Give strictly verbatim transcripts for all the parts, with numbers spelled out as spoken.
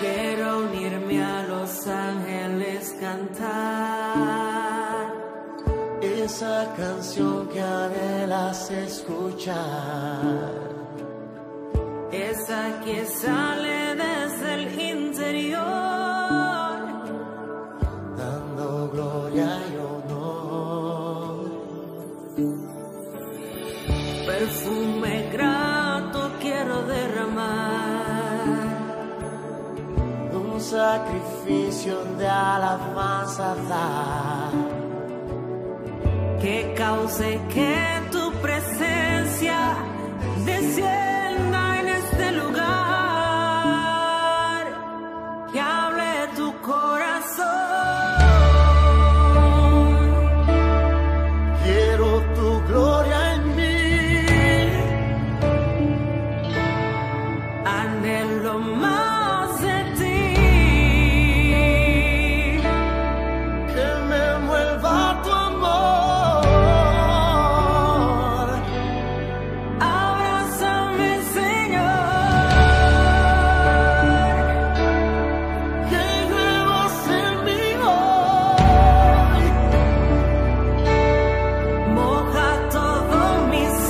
Quiero unirme a los ángeles cantar esa canción que anhelas escuchar, esa que sale desde el interior, dando gloria y honor. Perfume grato quiero derramar, un sacrificio de alabanza dar, que cause que tu presencia descienda en este lugar, que hable tu corazón. Quiero tu gloria en mí, anhelo más de ti, que me envuelva tu amor.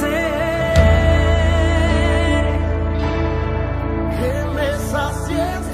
Yes.